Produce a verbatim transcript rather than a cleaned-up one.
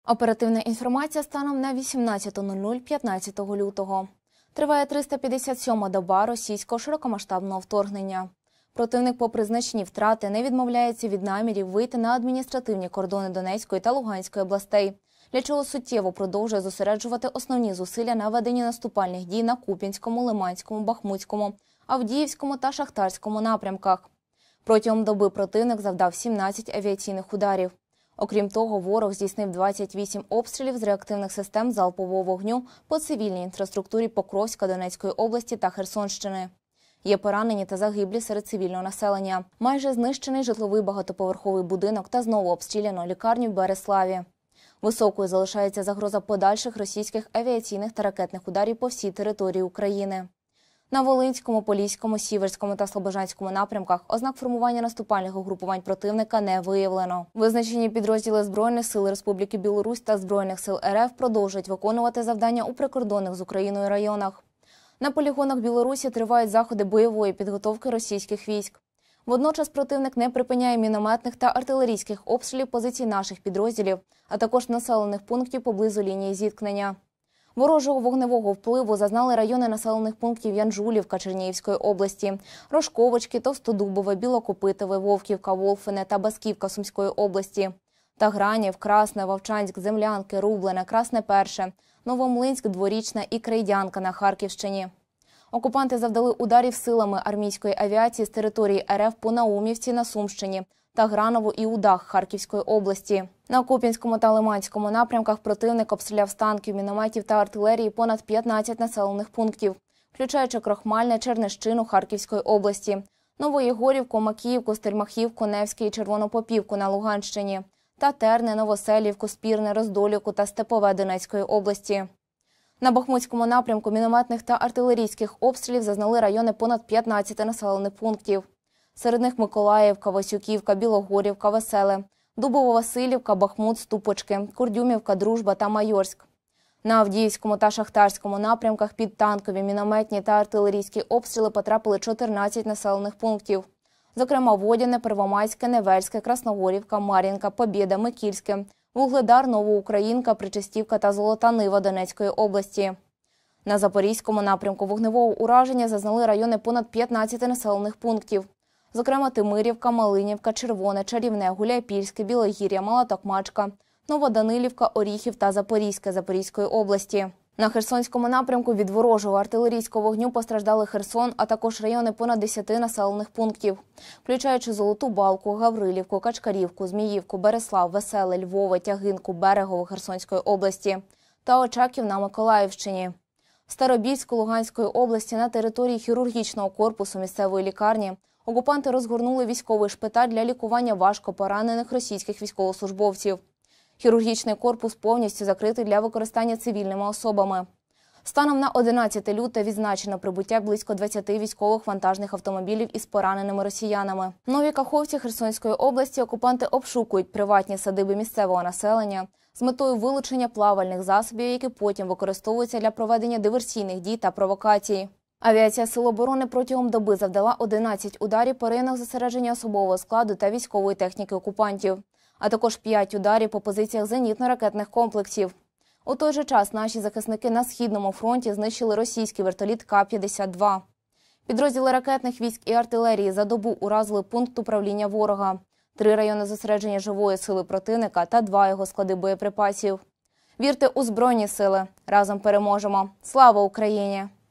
Оперативна інформація станом на вісімнадцяту нуль нуль п'ятнадцятого лютого. Триває триста п'ятдесят сьома доба російського широкомасштабного вторгнення. Противник, попри значні втрати, не відмовляється від намірів вийти на адміністративні кордони Донецької та Луганської областей, для чого суттєво продовжує зосереджувати основні зусилля на веденні наступальних дій на Куп'янському, Лиманському, Бахмутському, Авдіївському та Шахтарському напрямках. Протягом доби противник завдав сімнадцять авіаційних ударів. Окрім того, ворог здійснив двадцять вісім обстрілів з реактивних систем залпового вогню по цивільній інфраструктурі Покровська, Донецької області та Херсонщини. Є поранені та загиблі серед цивільного населення. Майже знищений житловий багатоповерховий будинок та знову обстріляно лікарню в Береславі. Високою залишається загроза подальших російських авіаційних та ракетних ударів по всій території України. На Волинському, Поліському, Сіверському та Слобожанському напрямках ознак формування наступальних угрупувань противника не виявлено. Визначені підрозділи Збройних сил Республіки Білорусь та Збройних сил РФ продовжують виконувати завдання у прикордонних з Україною районах. На полігонах Білорусі тривають заходи бойової підготовки російських військ. Водночас противник не припиняє мінометних та артилерійських обстрілів позицій наших підрозділів, а також населених пунктів поблизу лінії зіткнення. Ворожого вогневого впливу зазнали райони населених пунктів Янжулівка Чернігівської області, Рожковочки, Товстодубове, Білокопитове, Вовківка, Волфине та Басківка Сумської області, Тагранів, Красне, Вовчанськ, Землянки, Рублене, Красне Перше, Новомлинськ, Дворічна і Крейдянка на Харківщині. Окупанти завдали ударів силами армійської авіації з території РФ по Наумівці на Сумщині та Граново і Удах Харківської області. На Куп'янському та Лиманському напрямках противник обстріляв з танків, мінометів та артилерії понад п'ятнадцять населених пунктів, включаючи Крохмальне, Чернещину Харківської області, Новоєгорівку, Макіївку, Стельмахівку, Невське і Червонопопівку на Луганщині та Терне, Новоселівку, Спірне, Роздолівку та Степове Донецької області. На Бахмутському напрямку мінометних та артилерійських обстрілів зазнали райони понад п'ятнадцяти населених пунктів. Серед них Миколаївка, Васюківка, Білогорівка, Веселе, Дубово-Василівка, Бахмут, Ступочки, Курдюмівка, Дружба та Майорськ. На Авдіївському та Шахтарському напрямках під танкові, мінометні та артилерійські обстріли потрапили чотирнадцять населених пунктів. Зокрема, Водяне, Первомайське, Невельське, Красногорівка, Мар'їнка, Побєда, Микільське, Вугледар, Новоукраїнка, Причистівка та Золота Нива Донецької області. На Запорізькому напрямку вогневого ураження зазнали райони понад п'ятнадцяти населених пунктів. Зокрема, Тимирівка, Малинівка, Червоне, Чарівне, Гуляйпільське, Білогір'я, Мала Токмачка, Новоданилівка, Оріхів та Запорізьке Запорізької області. На Херсонському напрямку від ворожого артилерійського вогню постраждали Херсон, а також райони понад десяти населених пунктів, включаючи Золоту Балку, Гаврилівку, Качкарівку, Зміївку, Береслав, Веселе, Львове, Тягинку, Берегово Херсонської області та Очаків на Миколаївщині. В Старобільську Луганської області на території хірургічного корпусу місцевої лікарні окупанти розгорнули військовий шпиталь для лікування важко поранених російських військовослужбовців. Хірургічний корпус повністю закритий для використання цивільними особами. Станом на одинадцяте люте відзначено прибуття близько двадцяти військових вантажних автомобілів із пораненими росіянами. В Новій Каховці Херсонської області окупанти обшукують приватні садиби місцевого населення з метою вилучення плавальних засобів, які потім використовуються для проведення диверсійних дій та провокацій. Авіація Сил оборони протягом доби завдала одинадцять ударів по районах зосередження особового складу та військової техніки окупантів, а також п'ять ударів по позиціях зенітно-ракетних комплексів. У той же час наші захисники на Східному фронті знищили російський вертоліт Ка п'ятдесят два. Підрозділи ракетних військ і артилерії за добу уразили пункт управління ворога, три райони зосередження живої сили противника та два його склади боєприпасів. Вірте у Збройні сили. Разом переможемо. Слава Україні!